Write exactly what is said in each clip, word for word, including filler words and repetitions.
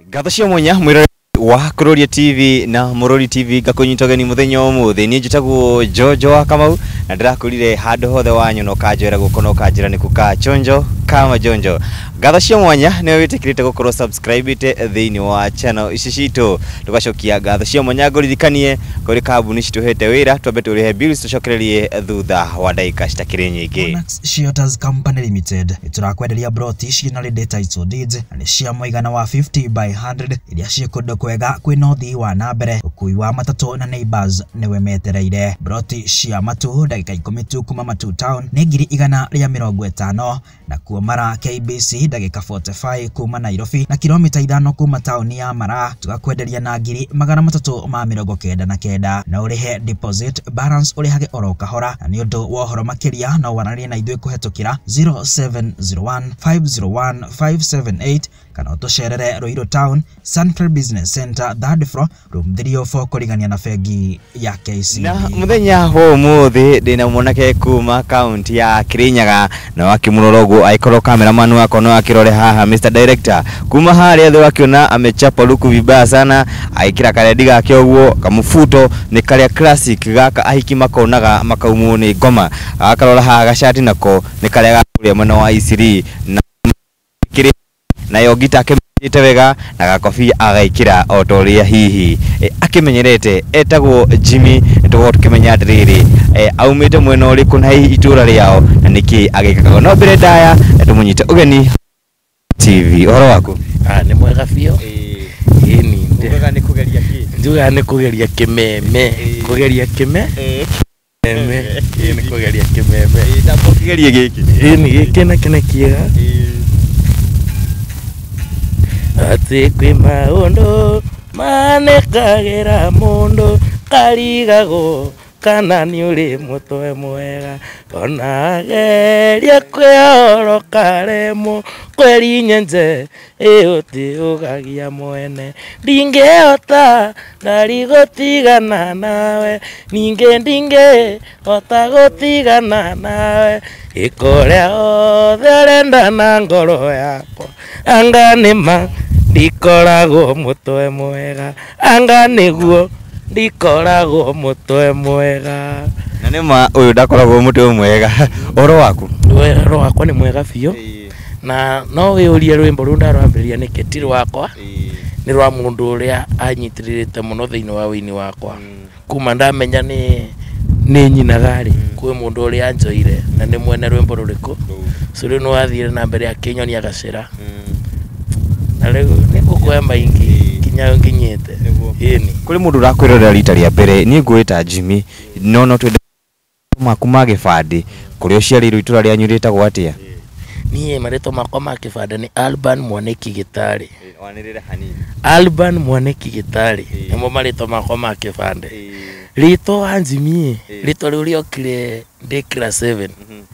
Gathocio munya mwirori wa Kuroria T V na Murori T V gakunyitogeni muthenya umuthi ni njitagwo Jojo wa Kamau na ndirakurire handu hothe wanyu no kanjera gukono kanjira ni kuka chonjo kama jonjo. Gathocio mwanya ni witikirite gukorwo subscribe ite thiini wa channel ici citu tugacokia gathocio mwanya nguririkanie kuri kabuni cituhete wira twambe turihe bills tucokererie thutha wa ndaika citakiri nyingi. Monax Shelters Company Limited turakwenderia broti cina rede title deeds na cia muigana wa fifty by one hundred iria cikundu kwega kwi nothi wa nambere ukui wa matatu na neighbors niwe metereire. Broti cia matu ndagika ikumi tu kuma Matu Town ni ngiri igana ria mirongo itano na kuo Mara K B C ndagika forty-five kuma Nairobi na kilomita ithano kuma tauni ya Mara tugakwenderia na ngiri magana matatu ma mirongo kenda na kenda na urihe deposit balance urihage oro kahora na ni undu wa horo makiria na wararie na ithui kuhetukira zero seven zero one five zero one five seven eight kana utucerere Ruiru Town Central Business Center third floor room three oh four kurigania na fegi ya K C B. Na muthenya ho muthi ndina monake kuma county ya Kirinyaga na wakimurorogo aikoro cameraman wako no akirore haha Mister Director kuma haria thwa kiona amechapa luku vibaya sana aikira karedi gake ogwo kamufuto ni karia classic gaka ahiki makonaga makaumu ni ngoma akarora haha gashati nako ni karia gakuria mwana wa Isiri na kiri na yo gita ite wega na gakofia agaikira otoria hihi e, akimenyerete etagwo Jimmy ndugo tukimenya ndiriri e, aumite mwena uriku na hihi itura riao na niki agikaga no mbere ndaya tumunyite ugeni T V horo waku ah ni mwega fio eh ini nduga ni kugeria ki nduga ni kugeria kimeme kugeria kime eh meme ni kugeria kimeme eh tapo kugeria giki ini giki na kina kiega ati kwi maundu manekagira mundu karigago kana ni uri mutwe mwega ona geria kworo karemo kweri nyenze eoti ugagia mwene ndingeota ndari gutigana nawe ninge ndinge ota gutigana nawe ikorea othe ndana na ngoro yakwa anga nima ndikorago mutwe mwega anga niguo ndikorago mutwe mwega na nima uyu ndakoragwo mutwe mwega oro waku oro wakwa ni mwega fio na no wiurie rwimbo ru ndarwambiria ni ketiri wakwa ni rwa mundu uria anyitiririte muno thiini wa wini wakwa kuma ndamenya ni ni nyinagari kwi mundu uria anjoire na ni mwene rwimbo ruriku so riu no athire na mbere ya kinyoni agacira na riu ni kukoya maingi kinyayo nginyite ini kuri mundu rakwirorera rita ria mbere ni ngwita Jimmy no no twende makuma gifandi kuri uciari itura ria nyurita gwatia niye mareto makwa ma kifanda ni Alban Mwaniki Gitari wanirire hanini Alban Mwaniki Gitari nimo mareto makwa ma kifanda rito anjimi rito riu kire de class seven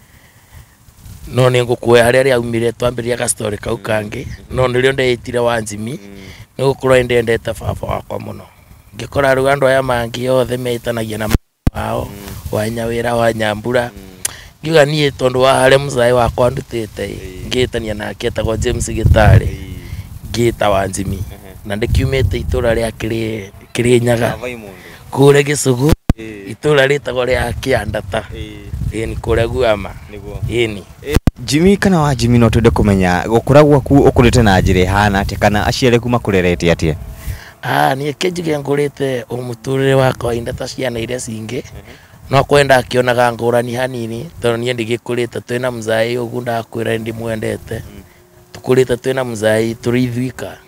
no ni ngukuya haria ria umire twambiria ka story kau kangi no nirio ndeitire wanjimi ni gukurwo ndendete baba wakwa muno ngikora ru andu aya mangi othe meitanagia na wao wanyawira wa Nyambura ngiuga nie tondu wa hare muzai wakwa ndutite ngitania nake etagwo James Gitari ngita wanjimi na ndikiumite itura ria kiri Kirinyaga kure Gisugu itura ritagwo ria Kiandata ini kure Guama ini Jimmy kana wa Jimmy no twende kumenya gukuragwa ku ukurite na njire hana ati kana aciare kuma kurerete atia ah ni kejige ngurite umuturire wakwa indata ciana iria cingi no kwenda akionaga ngurani hanini tondu nie ndigikurite twina muzai ugu ndakwira ndi mwendete tukurite twina muzai turithuika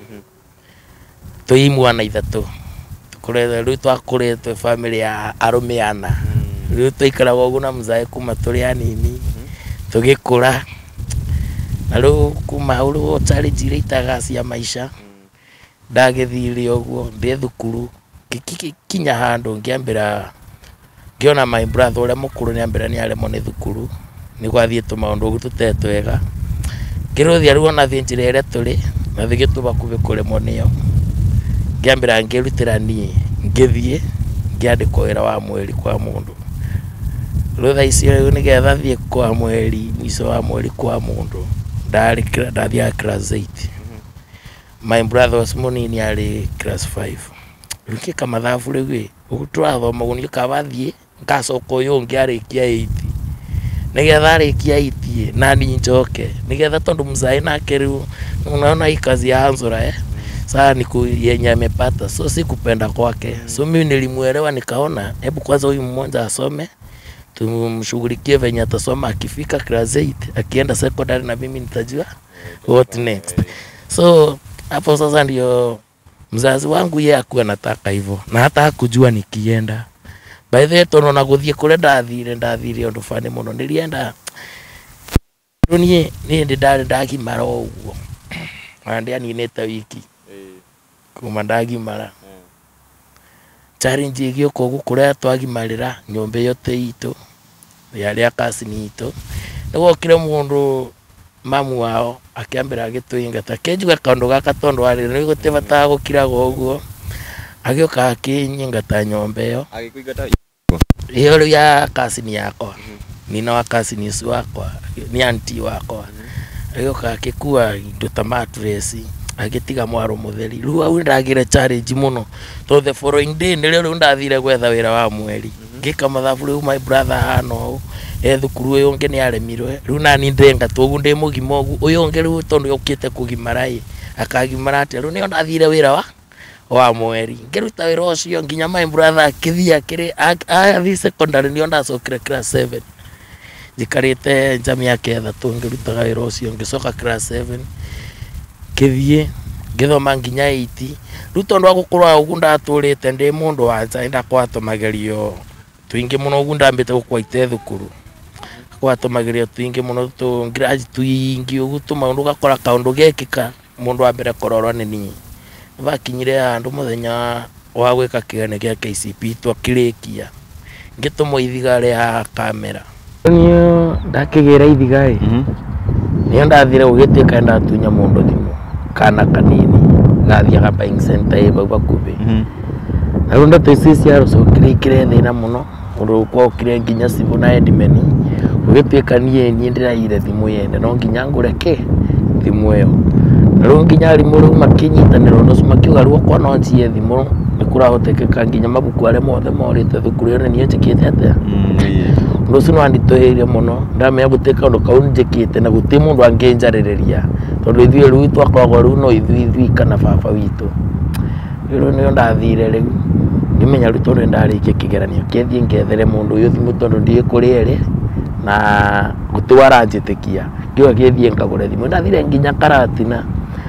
tuimwana ithatu tukurite riu twakurite family ya arume ana riu tuikaraga ugu na muzai kuma turi hanini tugikura na riu kuma uru challenge itaga cia maisha ndagithire uguo ndi thukuru kinya handu ngiambira ngiona my brother uria mukuru ni ambira ni aremo ni thukuru ni gwathie tumaundu ugu tutetwega kiruthia riu ona thinjira ire turi na thigituba kubi kuremo niyo ngiambira ngirutira ni ngithie ngiandikwo wira wa mweri kwa mundu riu tha icio ni getha thie kwa mweri mwiso wa mweri kwa mundu ndarikira ndathia class eight my brother was munini ali class five. Ruki kama thafu rĩu ũgũtũrathoma gũnĩ kabathie ngacoka ũyũ ũngĩ arĩkia eight. Nigetha arĩkia eight na ni njoke. Nigetha tondu mzai nake rĩu unaona hii kazi ya Anzora eh. Sasa niku yenye amepata, so sikupenda kwake. So mimi nilimuelewa nikaona hebu kwanza huyu mmoja asome tumshughulikie venye atasoma akifika class eight akienda secondary na mimi nitajua what next. So hapo sasa ndio mzazi wangu yeye akuwa nataka hivyo na hata hakujua nikienda. By the way tono na guthie kule ndathire ndathire undu fane muno nilienda ni ni ndari ndagi mara uguo andi ani neta wiki kuma ndagi mara challenge igio ko gukura twagi marira nyombe yote itu yari akasini itu nigo kire mundu mamu wao akiambira agitwinga ta kejuga kaundu gaka tondu ari ni gutebata gukira goguo agioka akinyinga ta nyombe yo agikuigata iyo ya kasini yako nina wa kasini wako ni anti wako agioka akikua indo ta mattress agitiga mwaro mutheri riu au ndagire challenge muno to the following day nile riu ndathire gwetha wira wa mweri ngika mathabu riu my brother hano e thukuru uyu ngi ni aremirwe riu nani ndenga togu ndi mugima ogu uyu ngi riu tondu ukite kugimarai akagimara ati riu ni ndathire wira wa wa mweri ngiruta wira ucio nginya my brother akithia kiri athi secondary ni ndacokire class seven jikarite njami yake ethatu ngirutaga wira ucio ngicoka class seven kithie ngithoma nginya eight riu tondu agukurwa ugu ndaturite ndi mundu wa nja inda kwatomagerio twingi muno ugu ndambite gukwaite thukuru kwatomagerio twingi muno tu ngraji twingi ugu tumaundu gakora kaundu gekika mundu wa mbere kororwa ni ni vakinyire andu muthenya wa gwika kigene gia K C P twakirikia ngitumo ithigare ya kamera niyo ndakigira ithigare niyo ndathire ugiteka ndatunya mundu thimu kana kanini gathiaga buying center eba bakubi na ndo tesisi ya so kirikire thina muno undu kwa kire nginya sibu na edimeni ugiteka niye ni ndira ire thimu yende no nginya ngureke thimu yo riu nginya rimuru makinyitaniro no makiuga ruo kwa no ncie thimu nikurahotekeka nginya mabuku are mothe morite thukuru yo ni njikite ate ndo sino anditoheire muno ndamenya guteka undu kau njikite na guti mundu angenjarireria tondu ithuĩ riu twakoragwo riu no ithuĩ ithuĩ kana baba witũ riu nĩyo ndathire riu ngimenya riu tondu ndarikia kigeranio kĩthie ngethere mundu uyu thimu tondu ndiĩ kũrĩa ĩrĩ na guti waranjĩtĩkia ngiuga gĩthie ngagũre thimu ndathire nginya Karatina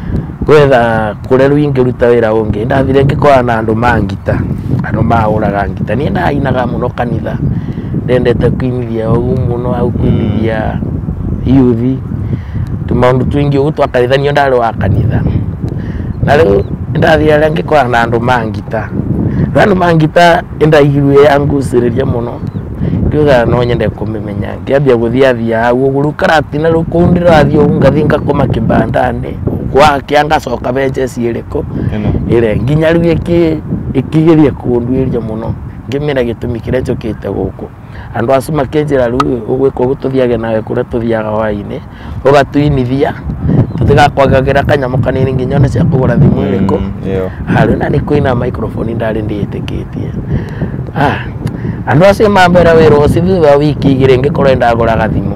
gwetha kũrĩa riu ingĩruta wĩra ũngĩ ndathire ngĩkora na andũ mangita andũ mahũraga ngita niĩ ndainaga muno kanitha ndendete kuinithia ugu muno au kuinithia youth tumaundu twingi ugu twakanithanio ndari wa kanitha na riu ndathire ngikora na andu mangita andu mangita ndaigirwe yanguciriria muno ngiuga no nyende kumimenya ngiambia guthiathia au ugu Karatina riu kuu ndirathio ngathi ngakoma kibandani kwa kianga coka benje ciiriko ire nginya riu iki ikigeria kunduiria muno ngimira gitumi kire njokite guku andu acu makenjira riu ugwika gututhiage nawe kuria tuthiaga waini ugatuinithia tutigakwagagira kanyamu kanini nginya ona cia kugura thimu iriko haru na ni kuina microphone ndari ndiitikitie ah andu acio mambera wira ucio thutha wiki igiri ngikora ndaguraga thimu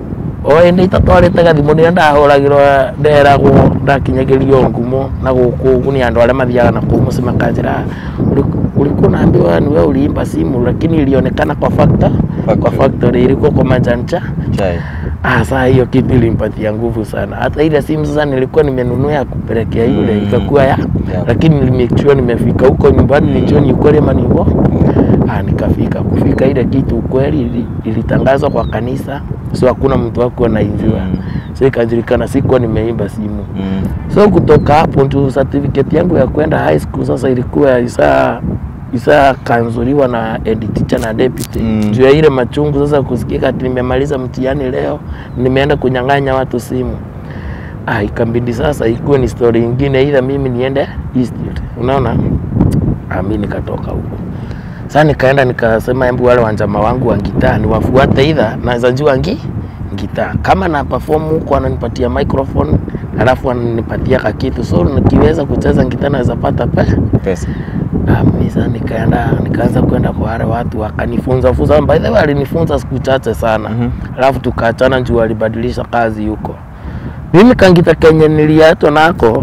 o ndi tatwarite gathimu ni ndahuragirwa nderagwo ndakinyagirio ngumo na guku ugu ni andu aria mathiaga na kuu muci makanjira ulikuwa unaambiwa niwe uliimba simu lakini ilionekana kwa factor kwa factory ilikuwa kwa majanja chai ah saa hiyo kitu ilimpatia nguvu sana hata ile simu sasa nilikuwa nimenunua ya kupelekea yule mm. ikakuwa ya yeah. Lakini nilimekishwa nimefika huko nyumbani mm. Nijoni ukweli manivo ah nikafika kufika ile kitu ukweli ilitangazwa kwa kanisa so hakuna mtu wako anainjua mm. So ikajulikana sikuwa nimeimba simu mm. So kutoka hapo ndio certificate yangu ya kwenda high school sasa ilikuwa isa isa kanzuriwa na head teacher na deputy mm. Juu ya ile machungu sasa kusikia ati nimemaliza mtihani leo nimeenda kunyang'anya watu simu ah ikambidi sasa ikuwe ni story nyingine ila mimi niende east unaona ah mimi nikatoka huko sasa nikaenda nikasema hebu wale wanjama wangu wa gitaa ni wafuate ida naweza jua ngi gitaa. Kama na perform huko ananipatia microphone, alafu ananipatia kakitu. So nikiweza kucheza gitaa naweza pata pe pesa. Ah, mimi sasa nikaenda nikaanza kwenda kwa wale watu wakanifunza funza. By the way alinifunza siku chache sana. Mm -hmm. Alafu tukaachana juu alibadilisha kazi huko. Mimi kangita Kenya niliato nako.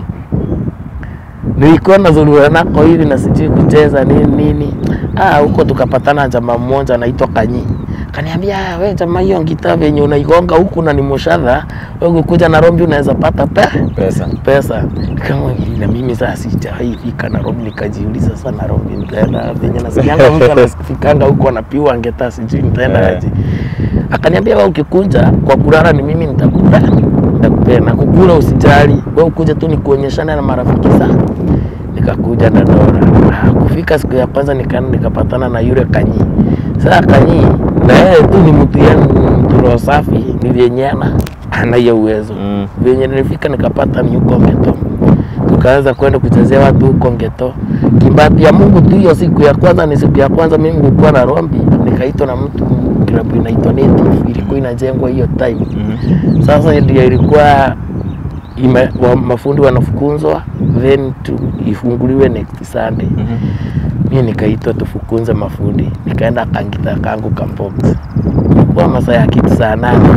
Nilikuwa nazurura nako hivi na sijui kucheza nini nini. Ah, huko tukapatana jamaa mmoja anaitwa Kanyi. Kaniambia wewe jamaa hiyo gitaa venye unaigonga huku na ni moshadha, wewe kuja Nairobi unaweza pata pe pesa. Pesa. Kama na mimi sasa sijawahi fika Nairobi, nikajiuliza sasa Nairobi nitaenda venye nasikianga mtu anafikanga huko anapiwa ngeta sijui nitaenda yeah. aje. Akaniambia wewe ukikuja kwa kulala ni mimi nitakupa. Nitakupea na kukula usijali. Wewe ukuje tu nikuonyeshane na marafiki sana. Nikakuja na Dora. Ah, kufika siku ya kwanza nikaenda nikapatana na yule Kanyi. Sasa Kanyi na yeye tu ni mtu yani mtu safi, ni vyenyana ana hiyo uwezo. Mm. Venye nilifika nikapata ni huko Ngeto. Tukaanza kwenda kuchezea watu huko Ngeto. Kimbati ya Mungu tu hiyo siku ya kwanza ni siku ya kwanza mimi nilikuwa na Rombi, nikaitwa na mtu klabu inaitwa Native, ilikuwa inajengwa hiyo time. Mm -hmm. Sasa ndio ilikuwa ime, wa, mafundi wanafukunzwa then to ifunguliwe next Sunday. Mm -hmm. Mimi nikaitwa tufukunze mafundi, nikaenda kangita kangu Kambox. Kwa masaa ya kitu saa nane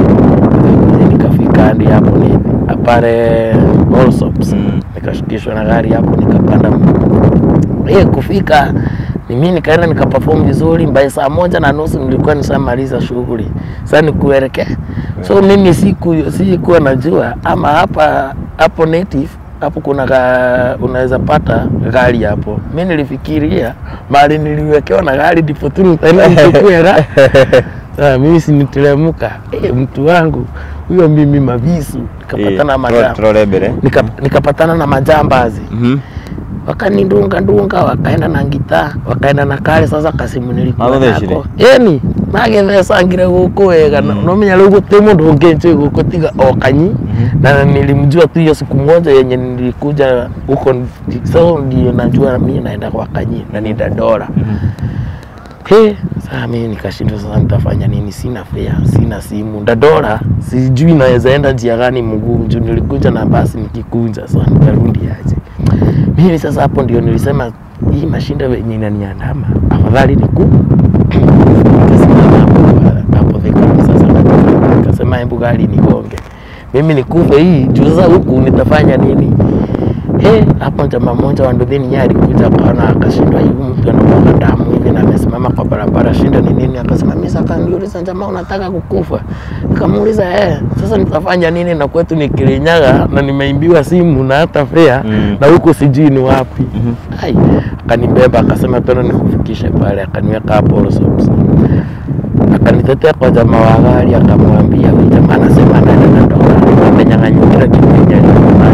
nikafika hadi hapo ni apare Allsops. Mm -hmm. Nikashukishwa na gari hapo nikapanda. Eh, kufika ni mimi nikaenda nikaperform vizuri, mbaya saa moja na nusu nilikuwa nishamaliza shughuli. Sasa nikuelekea. So mimi siku sikuwa najua ama hapa hapo Native hapo kuna ga, unaweza pata gari hapo. Mimi nilifikiria mali niliwekewa na gari ndipo tu nitaenda nichukue gari. Sasa mimi siniteremka. Eh, mtu wangu huyo mimi mavisu nikapatana na majambazi. Nika, nikapatana na majambazi. Mhm. Mm wakanidunga ndunga wakaenda na gitaa wakaenda na kale. Sasa kasimu nilikuwa nako yani magethesa ngire guko wega mm. no menya rugo temo ndongenje guko tiga o Kanyi. Mm -hmm. Na nilimjua tu hiyo siku moja yenye nilikuja huko, so ndio najua mimi naenda kwa Kanyi na ni Dora. Mm -hmm. Hey, sasa mimi nikashindwa sasa nitafanya nini, sina fare, sina simu. Dora sijui naweza enda njia gani mguu, njoo nilikuja na basi nikikunja sasa nitarudi aje. Mimi sasa hapo ndio nilisema hii mashinda yenye inaniandama afadhali niku kasimama hapo vika sasa nikasema hebu gari nigonge mimi nikufe hii juu sasa huku nitafanya nini. Eh, hapo jamaa mmoja wa Ndodhini yari kuja kana akashindwa hivi mtu anapaka damu hivi na amesimama kwa barabara, shinda ni nini? Akasema mimi sasa kaniuliza jamaa unataka kukufa. Nikamuuliza eh, sasa nitafanya nini na kwetu ni Kirinyaga na nimeimbiwa simu na hata fare mm. na huko sijui ni wapi. Mm -hmm. Ai, akanibeba akasema tena nikufikishe pale, akaniweka hapo Allsops. Akanitetea kwa jamaa wa gari akamwambia huyu jamaa anasema anaenda na Dora, amenyang'anywa kitu yenyewe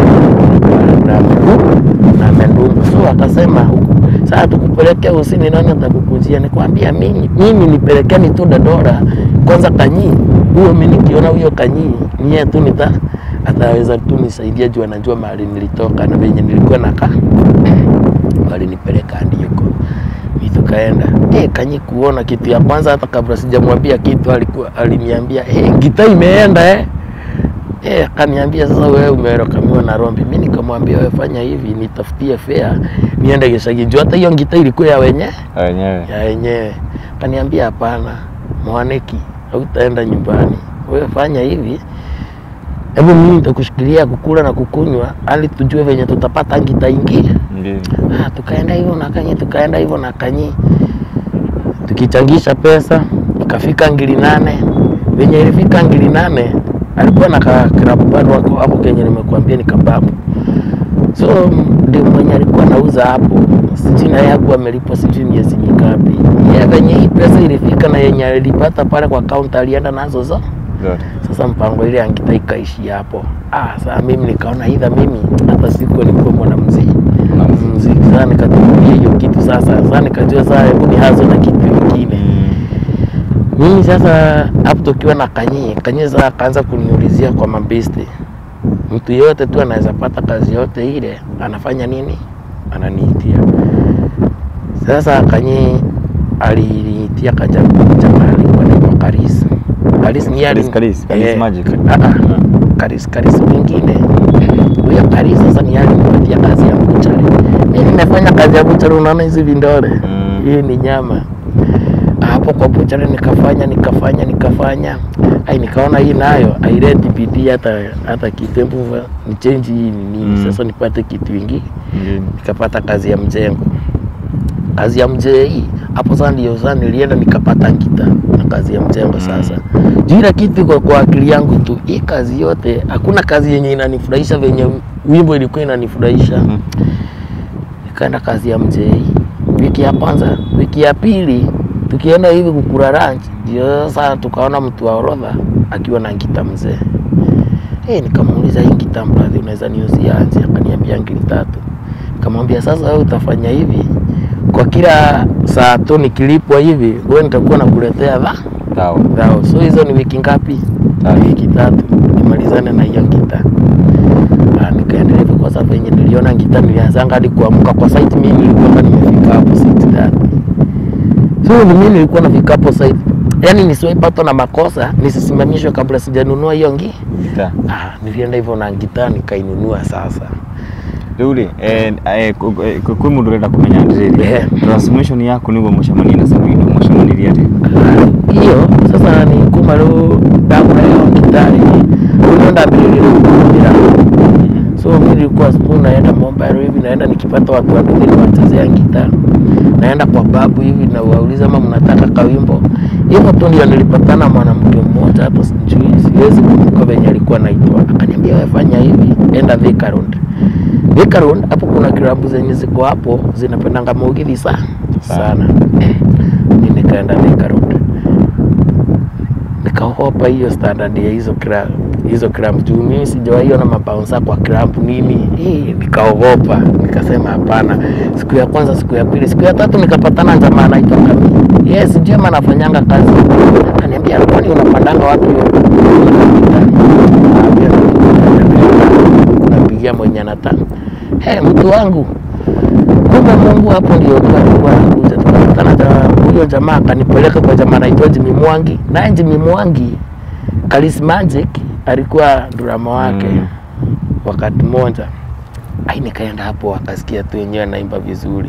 na na mendungu. So akasema huku sasa tukupelekea usini nani atakukujia. Nikwambia mimi mimi nipelekeni tu Dora kwanza Kanyi. Huyo mimi nikiona huyo Kanyi niye tu nita ataweza tu nisaidia juu anajua mahali nilitoka na venye nilikuwa nakaa. Walinipeleka hadi huko. Tukaenda. Eh, Kanyi kuona kitu ya kwanza hata kabla sijamwambia kitu alikuwa aliniambia eh gitaa imeenda eh. Eh, akaniambia sasa wewe umerokamiwa na Rombi. Mimi nikamwambia wewe fanya hivi nitafutie fare niende Gicagi. Juu hata hiyo gitaa ilikuwa ya wenyewe. Wenyewe. Ya wenyewe. Akaniambia hapana, Mwaneki, hautaenda nyumbani. Wewe fanya hivi. Hebu mimi nitakushikilia kukula na kukunywa ali tujue venye tutapata gitaa ingine. Ndiyo. Ah, tukaenda hivyo na Kanyi, tukaenda hivyo na Kanyi. Tukichangisha pesa, ikafika ngiri nane. Venye ilifika ngiri nane, alikuwa na klabu bado wako hapo Kenya nimekuambia ni Kababu. So ndio mwenye alikuwa anauza hapo. Sijui na yeye amelipwa sijui miezi mingapi. Yeye venye hii pesa ilifika na yenye alipata pale kwa account alienda nazo zo. Yeah. Sasa mpango ile angita ikaishi hapo. Ah, sasa mimi nikaona idha mimi hata siku nilikuwa mwanamuziki. Mwanamuziki sana nikatumia hiyo kitu sasa. Sasa nikajua sasa hebu ni hazo na kitu kingine. Mimi sasa hapo tukiwa na Kanyi, Kanyi sasa akaanza kuniulizia kwa mabesti. Mtu yote tu anaweza pata kazi yote ile, anafanya nini? Ananiitia. Sasa Kanyi aliniitia kaja jamaa alikuwa anaitwa Karis. Karis ni Karis Karis, Karis eh, Magic. Ah ah. Karis Karis mwingine. Huyo Karis sasa ni yale nipatia kazi ya buchari. Mimi nimefanya kazi ya buchari, unaona hizi vindole. Mm. Hii ni nyama. Hapo kwa buchari nikafanya nikafanya nikafanya. Ai nikaona hii nayo haileti bidii hata hata kitembo ni change hii nini. Mm. Sasa nipate kitu kingi. Mm. Nikapata kazi ya mjengo. Kazi ya mzee hii hapo sasa ndio sasa nilienda nikapata ngita na kazi ya mjengo sasa. Mm. Jira kitu kwa, kwa akili yangu tu, hii kazi yote hakuna kazi yenye inanifurahisha venye wimbo ilikuwa inanifurahisha. Mm. Nikaenda kazi ya mzee hii. Wiki ya kwanza, wiki ya pili tukienda hivi kukula lunch, ndio sasa tukaona mtu wa orodha akiwa na ngita mzee. Eh, nikamuuliza hii ngita mbrother unaweza niuzia aje? Akaniambia ngiri tatu. Nikamwambia sasa wewe utafanya hivi, kwa kila saa tu nikilipwa hivi wewe nitakuwa nakuletea dha Sawa. Sawa. So hizo ni wiki ngapi? Tatu. Wiki tatu. Nimalizane na hiyo ngita. Ah, nikaendelea kwa sababu yenye niliona ngita nilianza hadi kuamka kwa site. Mimi nilikuwa nimefika hapo site tatu. So mimi nilikuwa nafika hapo site. Yaani nisiwaipata na makosa, nisisimamishwe kabla sijanunua hiyo ngi. Ngita. Ah, nilienda hivyo na ngita nikainunua sasa. Duli, eh eh kwa mundu renda kumenya ndire. Transmission yako nigo mushamani na Samido mushamani yate. Hiyo sasa ni kuma ro dago leo kitari. Unaenda bilili bila. So mimi nilikuwa spoon naenda Mobile hivi naenda nikipata watu wadogo niwachezea gitaa. Naenda kwa babu hivi na wauliza kama mnataka kawimbo. Hivyo tu ndio nilipatana mwanamke mmoja hapo sijui siwezi kumkumbuka venye alikuwa anaitwa. Akaniambia wewe fanya hivi, enda Thika Road. Thika Road hapo kuna klabu zenye ziko hapo zinapendanga maugithi sana sana. Mimi nikaenda Thika Road. Nikaogopa hiyo standard ya hizo club hizo club juu mimi sijawahi ona mabouncer kwa club nini. Eh, nikaogopa. Nikasema hapana. Siku ya kwanza, siku ya pili, siku ya tatu nikapatana na jamaa anaitwa Kami. Yes, jamaa anafanyanga kazi. Ananiambia kwani unapandanga wapi hiyo? Napigia mwenye anataka. Eh, mtu wangu. Kumbe Mungu hapo ndio alikuwa anakuja. Tukakutana na huyo jamaa akanipeleka kwa jamaa anaitwa Jimmy Mwangi. Na Jimmy Mwangi Karis Magic alikuwa drama wake. Mm. Wakati mmoja ai nikaenda hapo akasikia tu yenyewe naimba vizuri.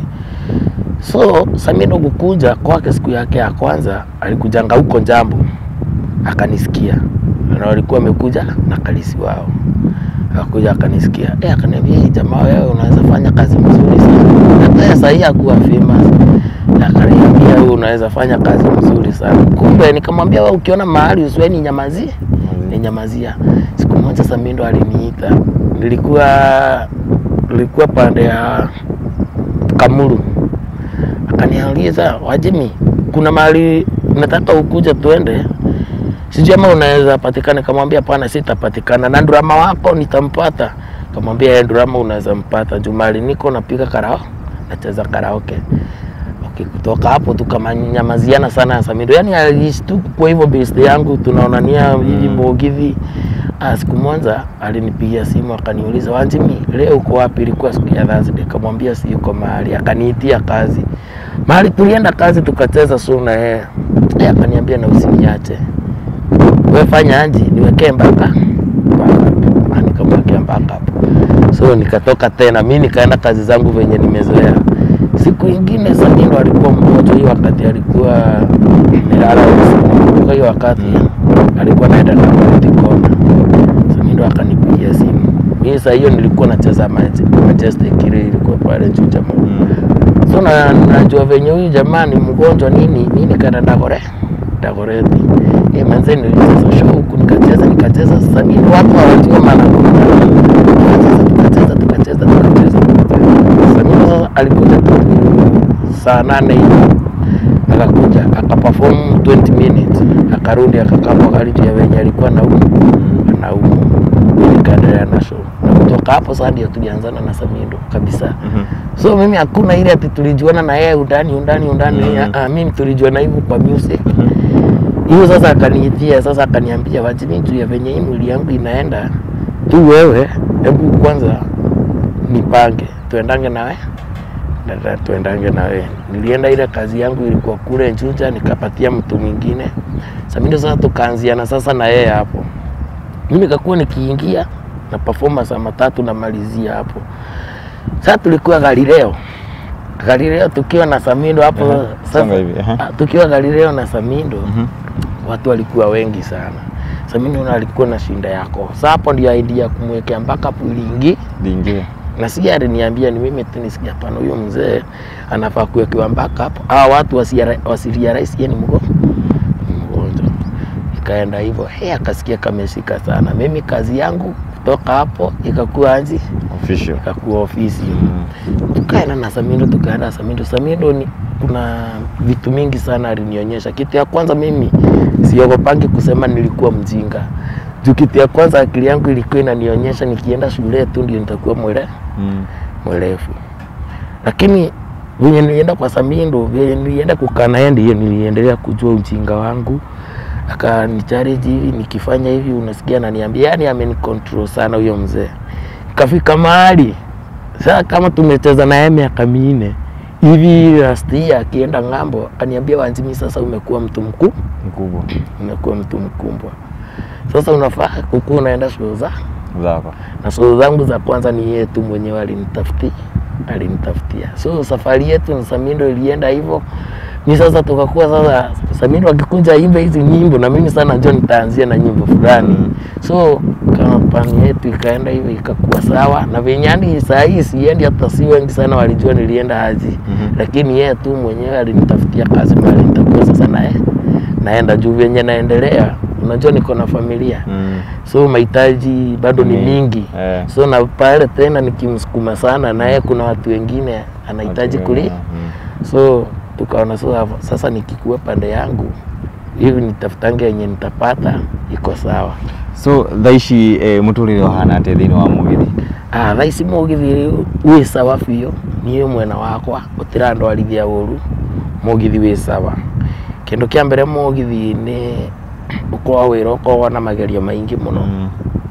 So Samido kukuja kwake siku yake ya kwanza alikujanga huko Jambo. Akanisikia. Na walikuwa wamekuja na Kalisi wao. Akakuja akanisikia. Eh, akaniambia hey, jamaa wewe unaweza fanya kazi nzuri sana. Hata sasa hii hakuwa famous. Akaniambia wewe unaweza fanya kazi nzuri sana. Kumbe nikamwambia wewe ukiona mahali usiwe ni nyamazi. Ni nyamazia. Siku moja Samido aliniita. Nilikuwa nilikuwa pande ya Kamuru. Akaniuliza, "Wajimi, kuna mahali nataka ukuje tuende?" Sijui kama unaweza patikana. Kamwambia hapana sitapatikana. Na drama wako nitampata. Kamwambia yeye drama unaweza mpata. Jumali niko napiga karaoke, nacheza karaoke. Okay, kutoka hapo tukamanyamaziana sana Samido. Yaani alishtuka kwa hivyo best yangu tunaonania hivi mogithi. Ah, siku moja alinipigia simu akaniuliza, "Wanjimi, leo uko wapi?" Ilikuwa siku ya Thursday. Kamwambia si yuko mahali. Akaniitia kazi. Mahali tulienda kazi tukacheza suna yeye. Eh, akaniambia na usiniache. Wewe fanya aje niwekee mpaka mpaka nikamwekea mpaka hapo. So nikatoka tena mimi nikaenda kazi zangu venye nimezoea. Siku nyingine Samido alikuwa mmoja hiyo wakati alikuwa nilala usiku. Kwa hiyo wakati alikuwa naenda na Kona. Samido akanipigia simu. Mimi saa hiyo nilikuwa nacheza Majestic ile ilikuwa pale Chucha. So na najua venye huyu jamaa ni mgonjwa nini nini nikaenda Dagore. Dagoreti. Eh, manze nilicheza show huku nikacheza nikacheza Samido watu hawajua maana. Tukacheza tukacheza tukacheza tukacheza. Samido alikuja saa nane hivi. Akakuja akaperform twenty minutes. Akarudi akakaa kwa gari ya wenye alikuwa na huko. Na huko. Nikaendelea na show. Na kutoka hapo sasa ndio tulianzana na Samido kabisa. Mm-hmm. So mimi hakuna ile ati tulijuana na yeye undani undani undani. Mm-hmm. Ah, mimi tulijuana hivyo kwa music. Mm-hmm. Hiyo sasa akaniitia sasa akaniambia Wajimi tu ya venye mwili yangu inaenda tu wewe hebu kwanza nipange tuendange nawe dada tuendange na wewe. Nilienda ile kazi yangu ilikuwa kule Njuja, nikapatia mtu mwingine. Samindo sasa tukaanziana sasa na yeye hapo. Mimi nikakuwa nikiingia na performance ya matatu na malizia hapo. Sasa tulikuwa Galileo. Galileo tukiwa na Samindo hapo. Uh-huh. Sasa hivi, uh-huh. Tukiwa Galileo na Samindo, uh-huh. Watu walikuwa wengi sana. Samindo alikuwa na shinda yako. Sasa hapo ndio idea kumwekea mpaka pulingi dingi. Na si aliniambia ni mimi tu nisikia hapana, huyo mzee anafaa kuwekewa mpaka hapo. Hao watu wasirealize yeye ni mgonjwa. Mgonjwa. Ikaenda hivyo. Hey, akasikia kameshika sana. Mimi kazi yangu kutoka hapo ikakuwa anzi official, ikakuwa ofisi. Mm. Tukaenda na Samindo, tukaenda Samindo. Samindo ni kuna vitu mingi sana alinionyesha. Kitu ya kwanza mimi siogopangi kusema nilikuwa mjinga. Juu kitu ya kwanza akili yangu ilikuwa inanionyesha nikienda shule tu ndio nitakuwa mwele mm. mwerefu. Lakini venye nilienda kwa Samindo, venye nilienda kukaa naye ndio niliendelea kujua ujinga wangu. Akanichallenge hivi, nikifanya hivi unasikia ananiambia, yani amenicontrol sana huyo mzee. Kafika mahali sasa kama tumecheza naye miaka minne hivi, last year akienda ngambo akaniambia, Wanjimi sasa umekuwa mtu mkuu mkubwa, umekuwa mtu mkubwa. Sasa unafaa kukuwa unaenda shule za zako. Na shule zangu za kwanza ni yeye tu mwenyewe alinitafutia, alinitafutia. So safari yetu na Samindo ilienda hivyo. Ni sasa tukakuwa sasa Samindo akikuja imbe hizi nyimbo na mimi sana njoo nitaanzia na nyimbo fulani. Mm. So kama pani yetu ikaenda hivyo ikakuwa sawa, na venyani saa hii siendi hata si wengi sana walijua nilienda haji. Mm-hmm. Lakini yeye tu mwenyewe alinitafutia kazi mahali nitakuwa sasa naye naenda juu venye naendelea. Unajua niko na familia. Mm. So mahitaji bado mm. ni mingi. Yeah. So na pale tena nikimsukuma sana naye kuna watu wengine anahitaji kuli. Mm. So tukaona so sasa nikikuwa pande yangu hivi nitafutange yenye nitapata iko sawa. So thaishi eh, muturire wahana ate thini wa mugithi? Ah, thaishi mugithi wi sawa biyo, niyo mwena wakwa utirando alithia uru, mugithi wi sawa. Kindu kia mbere mugithi ni uko wira uko na magerio maingi muno. Mm.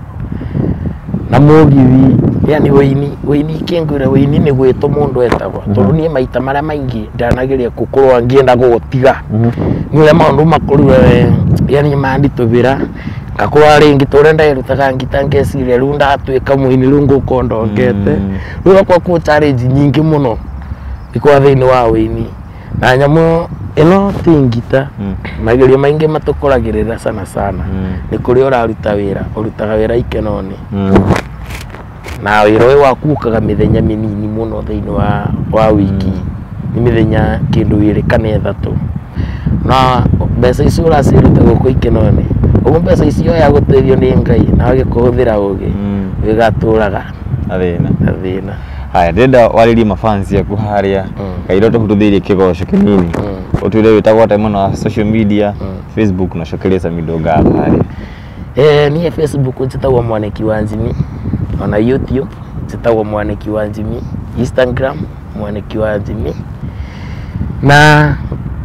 Na mugithi yani weini weini kengure weini ni gwito mundu etagwa. Mm -hmm. Tondu nie maita mara maingi ndanageria kukurwa ngienda gutiga. Mm -hmm. Ni maundu makuru yani mandito bira kakwa ringi turenda irutaga ngitange sire runda atwika muini rungu kondongete. Ruga kwa ku challenge nyingi muno ikwa thini wa weini na nyamu eno tingita. Mm. Magerio maingi matukoragirira sana sana. Mm. Ni kuri uraruta wira urutaga wira ikenoni. Mm. Na wira we wakukaga mithenya minini muno thini wa wa wiki. Mm. Ni mithenya kindu wiri kana ithatu. Na mbeca icio uraciruta guku ikenoni, ugu mbeca icio ya gutethio ni Ngai na agikuhuthira ugi. Mm. Wigaturaga athina athina. Haya, ndenda wariri mafansi yaku haria. Mm. Kairo tukututhirie kigoco kinini. Mm. Utwire witagwo ate muno wa social media. Mm. Facebook na shokeria Samindo Ngara haria. Eh, ni Facebook njitagwo Mwaniki Wanjimi, ona YouTube njitagwo Mwaniki Wanjimi, Instagram Mwaniki Wanjimi. Na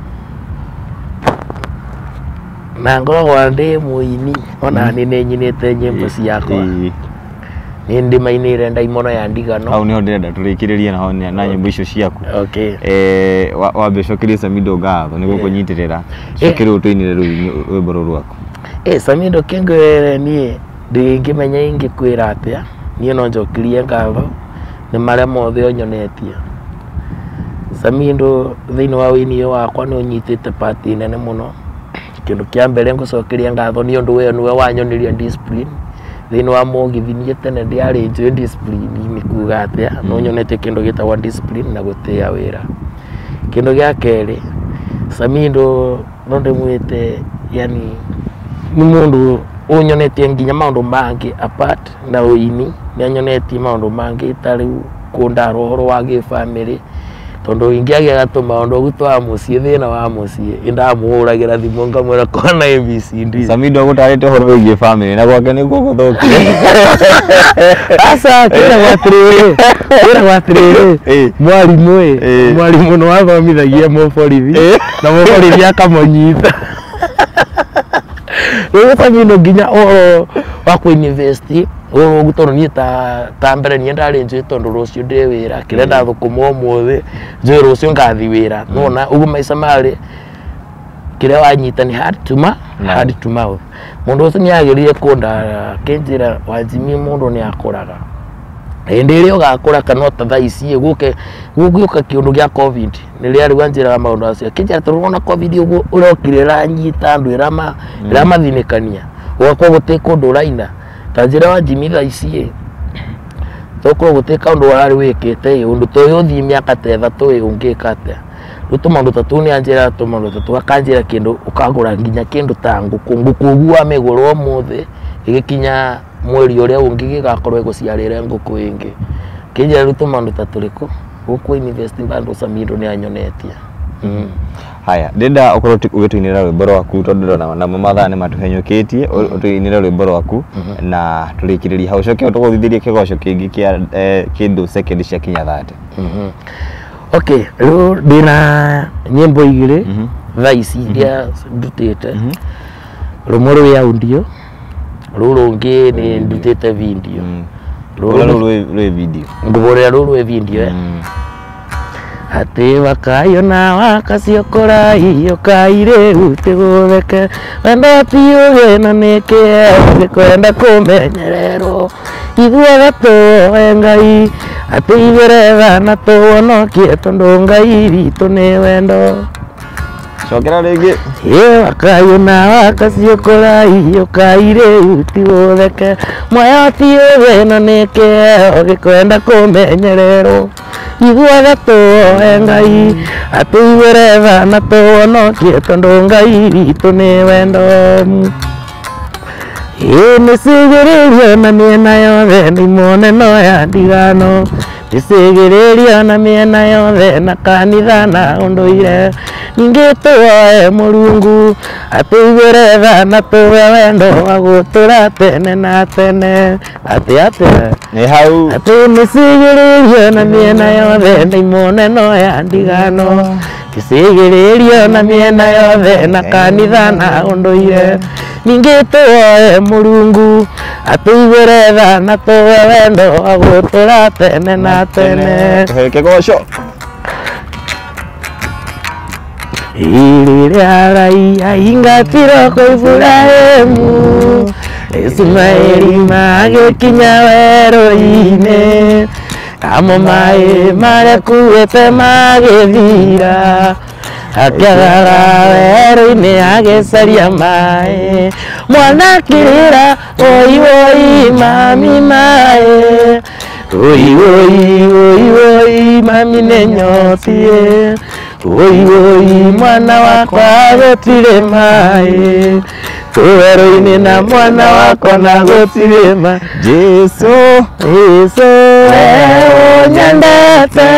na ngoragwo ndi muini ona ni nyinite nyimbo ciakwa. Ni ndi mainire ndaimono ya ndigano. Au niho ndenda turikiririe na na nyimbo icio ciaku. Okay. Eh wa beshokeria Samindo Ngara niguo kunyitirira. Shokeria utwinire rwimbo rwaku. Eh Samindo kengwe ni ndingimenya ingi kwira atia. Ni no njokirie ngatho ni maria mothe onyonetie. Samindo thini wa wini wakwa ni unyitite party nene muno. Kindu kia mbere ngucokeria ngatho ni undu we niwe wanyonirie discipline. Thini wa mugithi ni tene ndiari nje discipline ni kuga atia. No nyonete kindu gitagwa discipline na gutia wira. Kindu gia keri Samindo no ndimwite yani ni mundu unyonetie nginya maundu mangi apart na uini ni anyonetie maundu mangi tari kunda rohoro wa gi family. Tondu ingiagia gatuma maundu gutwa mucie thina wa mucie indamuuragira thimu ngamwira kona A B C D. Samindo gutarite horo wigi family na gwake ni guguthukia. Asa kira gwatirire kira gwatirire mwalimu e mwalimu no athomithagia muborithi na muborithi akamonyita. Wewe Samindo nginya o wa ku university o gutono ni ta tambere ni ndari nje tondo rocio de wira kirenda thukuma umuthi nje rocio ngathi wira nona ugu maisa mari kire wanyita ni hard to ma hard to mouth mundu ucio ni agirire kunda kenjira wajimi mundu ni akoraga ende rio gakora kanota thaici guke guguka kiundu gia covid nili ari wanjira maundu acio kinjira turona covid ugu urokire ranyita andu irama irama thinikania wakwa guti kundu raina tanjira wa jimi thaici toko guti kundu wari wikite undu toyo thi miaka ta ithatu ungikate ruto maundu tatu ni anjira to maundu tatu akanjira kindu ukagura nginya kindu ta nguku nguku gwa megoro muthi igikinya mweri uria ungi gigakorwo guciarire nguku ingi kinjira ruto maundu tatu riko guku invest bandu samindo ni anyonetia mm. Haya ndenda ukorwo ugituinira rwimbo rwaku tondu na na mamatha ni matuhenyukitie utuinira rwimbo rwaku na turikiriria hau coke tuguthithirie kigoco kingi kia kindu second cia kinya thate. Mhm. Okay, ru dina nyimbo igire thaici iria ndutite rumwe rwi audio ruru rungi ni ndutite video ruru rwi video ngubore ruru rwi video eh ate wakayo na wakasiokora iyo kaire utegureke wenda piuge na neke kwenda kumenyerero igwa to engai ate igerega na to no kieto ndongai bitu ni wendo cokera ringi ye wakayo na wakasiokora iyo kaire utegureke moyo piuge na neke kwenda kumenyerero igwa to engai ate igerega na to no kieto ndongai bitu ni wendo ene sigereria na miena yothe ni mone no ya ndigano sigereria na miena yothe na kanitha na unduire ninge tuoe Mulungu atugerera na tuwe wendo wa gutura tene na tene ati ati ni hau ati ni sigereria na miena yothe ni mone no ya ndigano sigereria na miena yothe na kanitha na unduire ninge tuoe Mulungu atugerera na tuwe wendo wa gutura tene na tene kigoco irirai aingatiro kwa Ibrahimu Ismaeli magikinya werũ-inĩ kamo maĩ marĩa kuĩte magĩthira akĩaga werũ-inĩ agĩcaria maĩ mwana akĩrĩra oi oi mami maĩ oi oi oi oi mami nĩnyotie oi oi mwana wakwa gũtirĩ maĩ werũ-inĩ na mwana wakwa na gũtirĩ maĩ Jesu Jesu wewe nyendete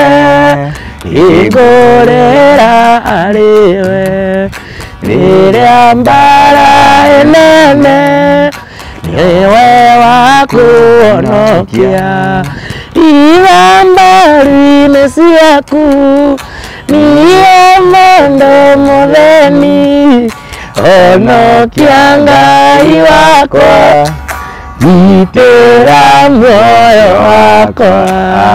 igorera ariwe rĩrĩa mbara ĩnene niwe wa kuonokia iwa mbari-inĩ ciaku niwe mũndũ mũtheni onokia Ngai wakwa itĩra muoyo wakwa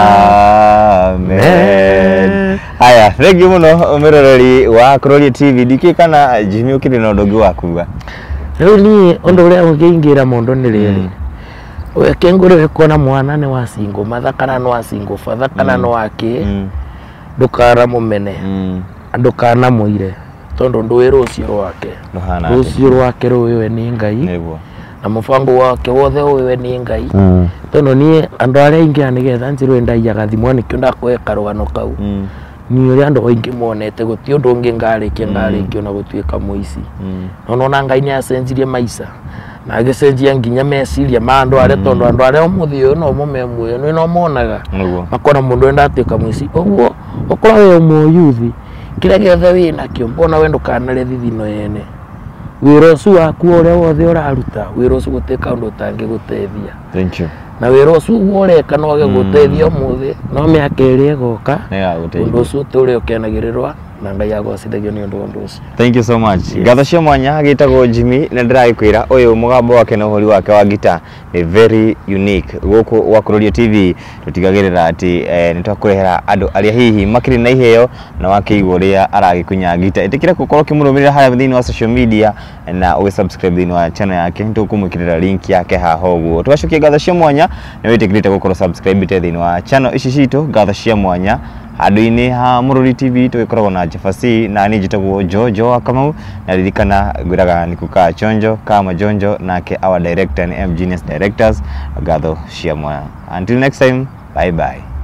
amen. Haya thengi muno umiroreri wa Kuroria T V ndiki kana Jimmy ukiri na ndongi wakuga riu ni undu uria ungiingira mundu ni riri we kengure kuona mwana ni wa singo mathakana no wa singo fathakana no wake ndukara mumene ndukana muire tondu ndwiro ucio rwake ucio rwake ruwe ni Ngai niguo na mufango wake wothe uwe ni Ngai tondu ni andu aria ingi anigetha njirwe ndaiyaga thimwo nikio ndakweka rugano kau ni uria andu aingi monete guti undu ungi ngarikia ngarikia na gutuika muici no na Ngai ni acenjirie maica na agicenjia nginya meciria ma andu aria tondu andu aria umuthi uyu no mumemuyo ni no monaga makona mundu enda atuika muici oguo okora we muyuthi kira giothe wina kio mbona we ndukanare thithino yene wira ucio waku uria wothe uraruta wira ucio gutika undu utangigutethia thank you na wira ucio ureka no agigutethia umuthi no miaka iri igoka ni ya guteithia undu ucio turi ukenagirirwa na ngai agocithagio nĩ ũndũ ũndũ ũcio. Thank you so much. Yes. Gatho cia mwanya gitagwo Jimmy na ndĩrakwĩra ũyũ mũgambo wake na ũhori wake wa gita nĩ very unique. Gũkũ gwa Kuroria T V tutigagĩrĩra atĩ eh, nĩ twakũrehera andũ arĩa hihi makĩrĩ na iheo na wakĩigua ũrĩa aragĩkunya gita. Ĩtĩkĩra gũkorwo kĩmũrũmĩrĩra harĩa thĩinĩ wa social media na ũgĩsubscribe thĩinĩ wa channel yake. Nĩtũkũmwĩkĩrĩra link yake haha ũguo. Tũgacokia gatho cia mwanya na wĩtĩkĩrĩte gũkorwo subscribe thĩinĩ wa channel ici citũ gatho cia mwanya. Handũ-inĩ ha Mururi T V tũgĩkoragwo na Jabasi na niĩ njĩtagwo Jojo wa Kamau na ririkana ngwĩraga nĩ kuka chonjo kama jonjo nake our director and M Genius Directors gatho cia mwanya. Until next time, bye bye.